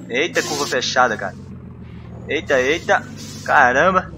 Eita, curva fechada, cara. Eita, eita. Caramba.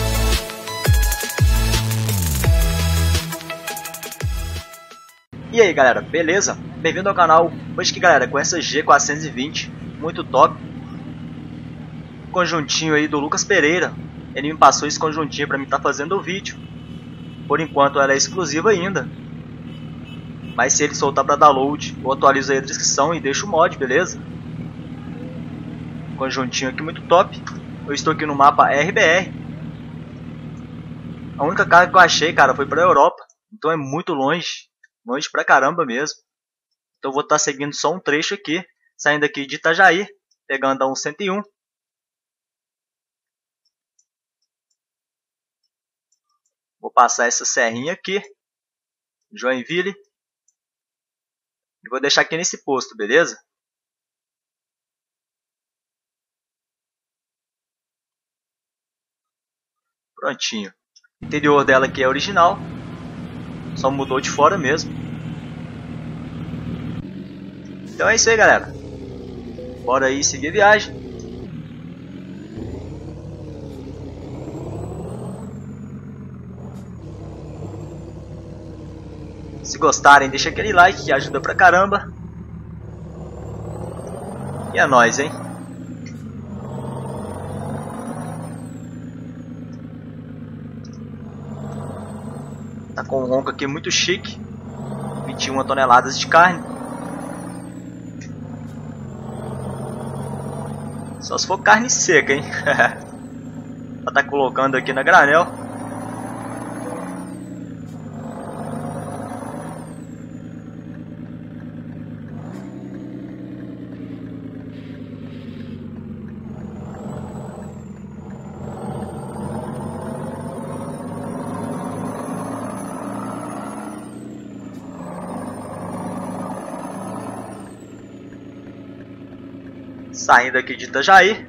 E aí, galera, beleza? Bem-vindo ao canal. Hoje aqui, galera, com essa G420, muito top. Conjuntinho aí do Lucas Pereira. Ele me passou esse conjuntinho pra mim estar fazendo o vídeo. Por enquanto ela é exclusiva ainda. Mas se ele soltar pra download, eu atualizo aí a descrição e deixo o mod, beleza? Conjuntinho aqui muito top. Eu estou aqui no mapa RBR. A única carga que eu achei, cara, foi pra Europa. Então é muito longe. Longe pra caramba mesmo. Então eu vou estar seguindo só um trecho aqui. Saindo aqui de Itajaí. Pegando a 101. Vou passar essa serrinha aqui. Joinville. E vou deixar aqui nesse posto, beleza? Prontinho. O interior dela aqui é original. Só mudou de fora mesmo. Então é isso aí, galera. Bora aí seguir a viagem. Se gostarem, deixa aquele like que ajuda pra caramba. E é nóis, hein? Tá com um ronco aqui muito chique. 21 toneladas de carne. Só se for carne seca, hein? Ela tá colocando aqui na granel. Saindo aqui de Itajaí.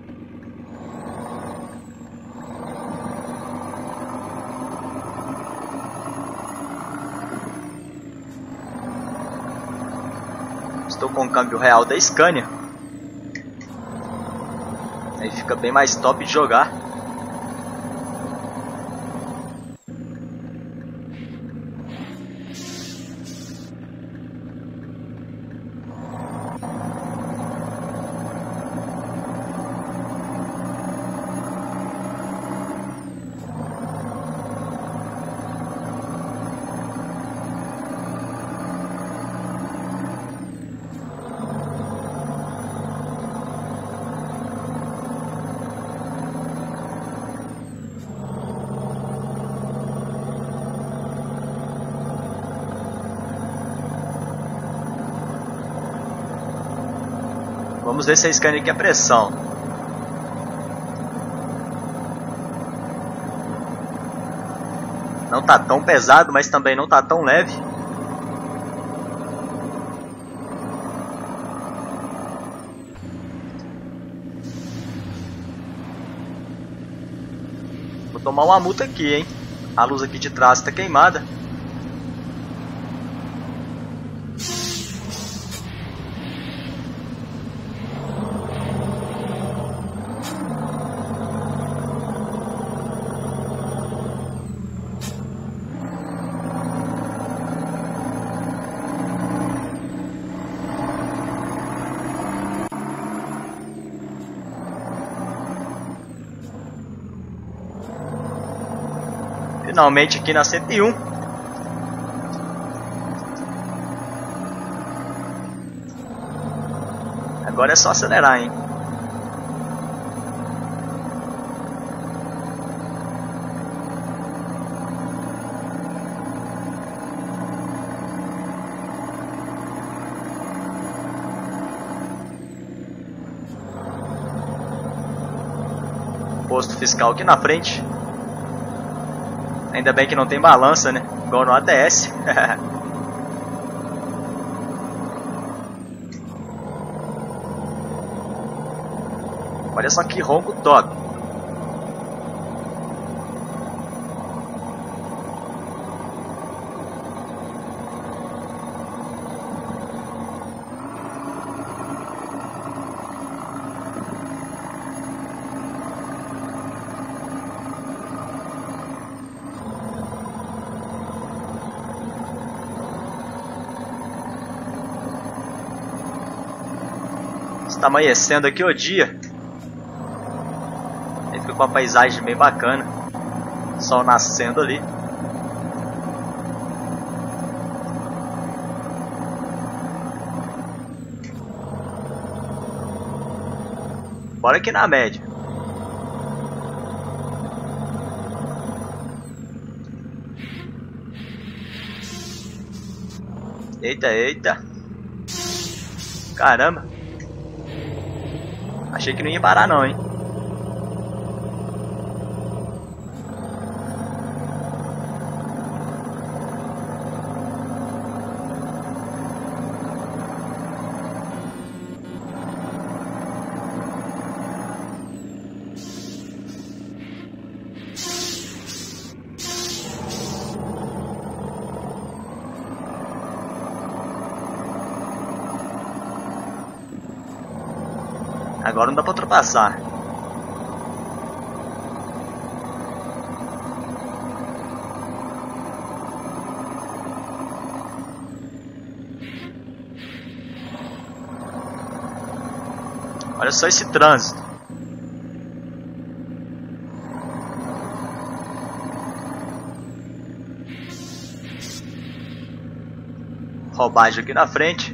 Estou com o câmbio real da Scania. Aí fica bem mais top de jogar. Vamos ver se a Scania aqui é pressão. Não tá tão pesado, mas também não tá tão leve. Vou tomar uma multa aqui, hein? A luz aqui de trás tá queimada. Finalmente aqui na 101. Agora é só acelerar, hein? Posto fiscal aqui na frente. Ainda bem que não tem balança, né? Igual no ATS. Olha só que ronco top. Está amanhecendo aqui o dia. Aí fica uma paisagem bem bacana. Sol nascendo ali. Bora aqui na média. Eita, eita. Caramba. Achei que não ia parar não, hein. Agora não dá pra ultrapassar. Olha só esse trânsito. Roubagem aqui na frente.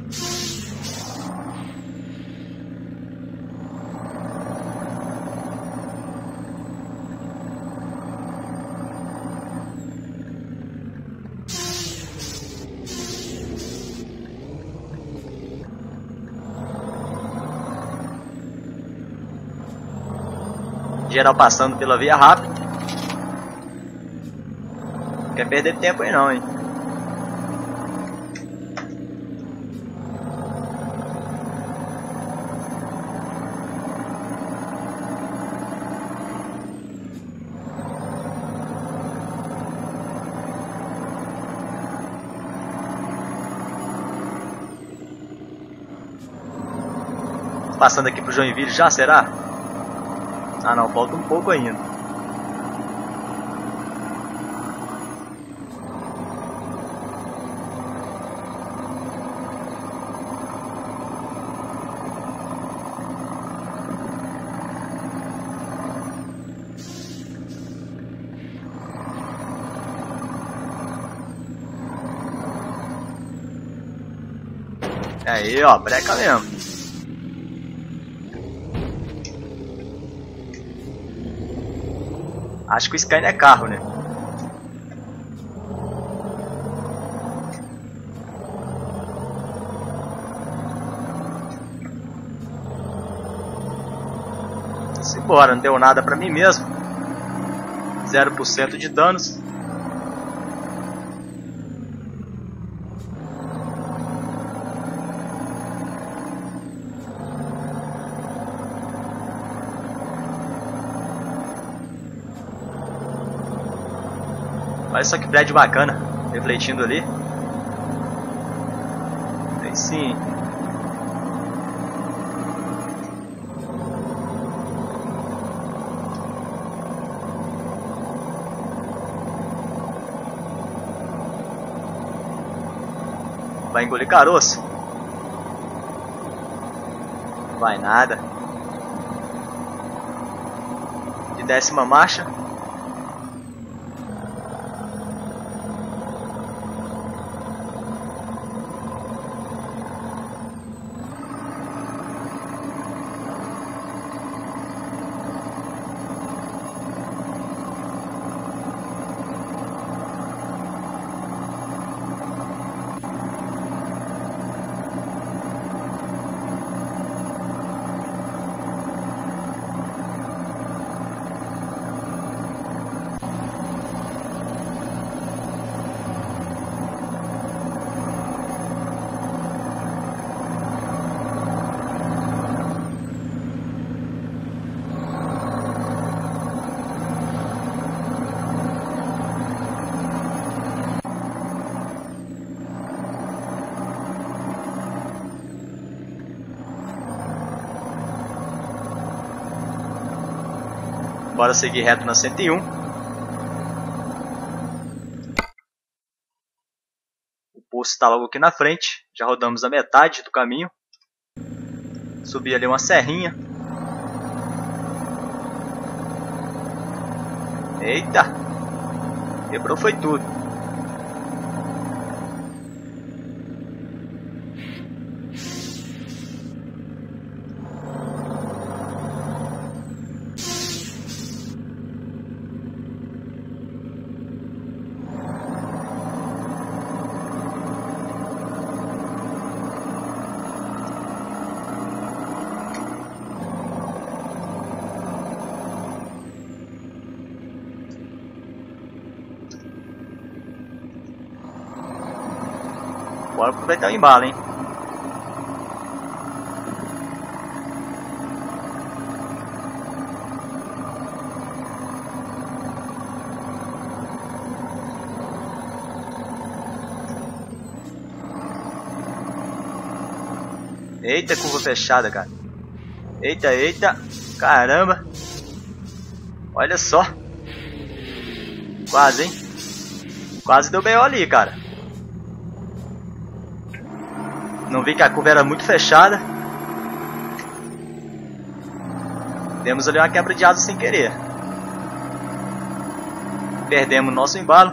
Geral passando pela via rápida. Não quer perder tempo aí não, hein. Passando aqui pro Joinville já, será? Ah não, falta um pouco ainda. Aí ó, breca mesmo. Acho que o Skyline é carro, né? Simbora, não deu nada pra mim mesmo. 0% de danos. Olha só que prédio bacana, refletindo ali. Aí sim. Vai engolir caroço? Não vai nada. De 10ª marcha. Bora seguir reto na 101. O posto está logo aqui na frente. Já rodamos a metade do caminho. Subir ali uma serrinha. Eita! Quebrou foi tudo. Bora aproveitar o embalo, hein? Eita, curva fechada, cara. Eita, eita. Caramba. Olha só. Quase, hein? Quase deu B.O. ali, cara. Não vi que a curva era muito fechada. Demos ali uma quebra de asa sem querer. Perdemos nosso embalo.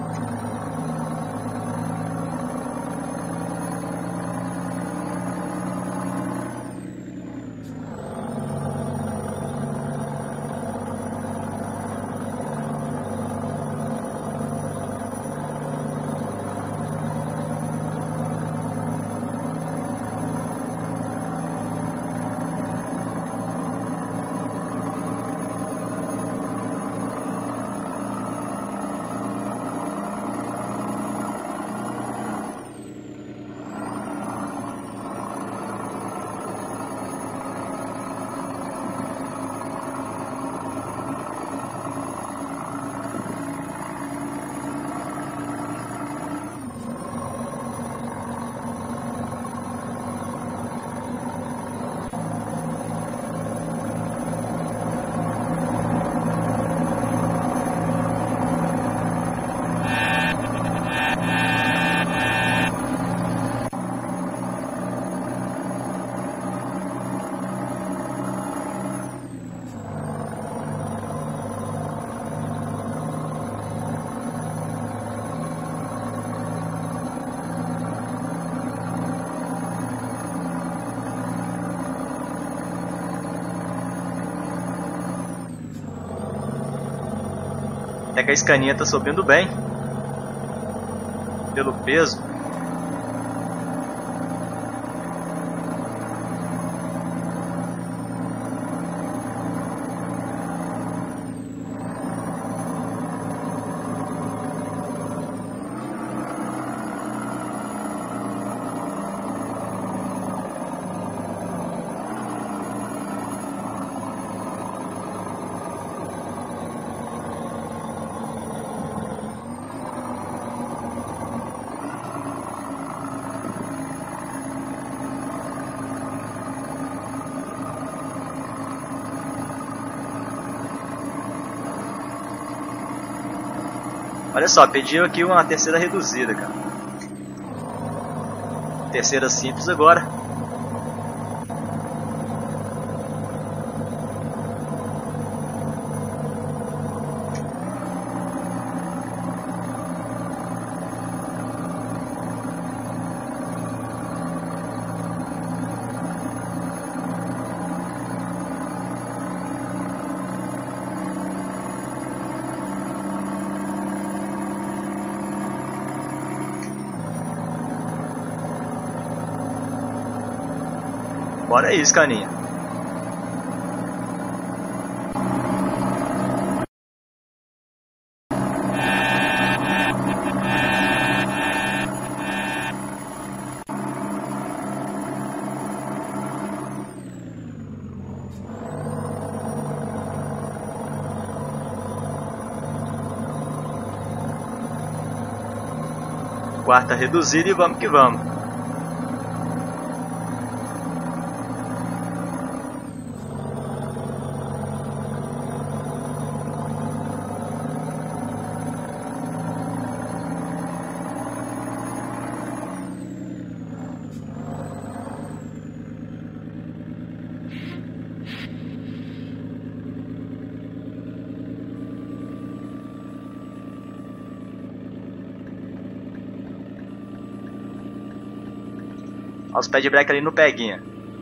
Até que a Scania tá subindo bem. Pelo peso. Olha só, pediu aqui uma terceira reduzida, cara. Terceira simples agora. Bora aí, Scania. Quarta reduzida e vamos que vamos. Olha os pés de breque ali no peguinha.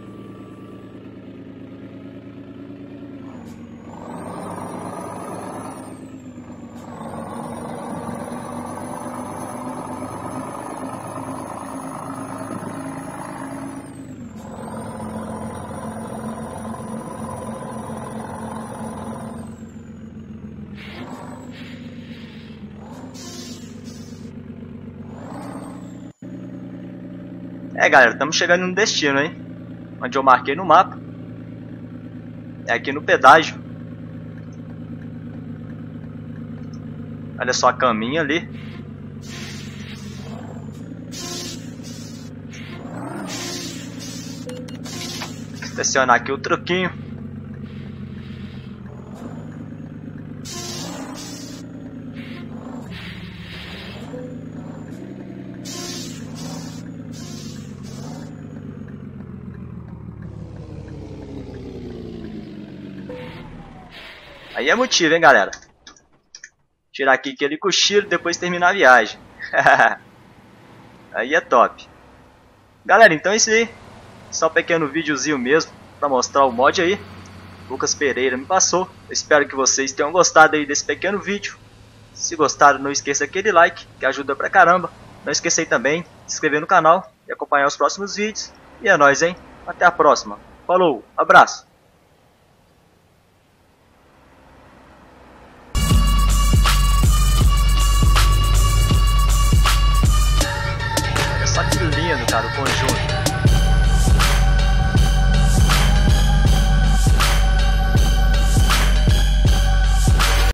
É, galera, estamos chegando no destino, hein? Onde eu marquei no mapa. É aqui no pedágio. Olha só a caminha ali. Estacionar aqui o truquinho. Aí é motivo, hein, galera? Tirar aqui aquele cochilo e depois terminar a viagem. Aí é top. Galera, então é isso aí. Só um pequeno videozinho mesmo pra mostrar o mod aí. Lucas Pereira me passou. Eu espero que vocês tenham gostado aí desse pequeno vídeo. Se gostaram, não esqueça aquele like, que ajuda pra caramba. Não esqueça aí também de se inscrever no canal e acompanhar os próximos vídeos. E é nóis, hein? Até a próxima. Falou, abraço.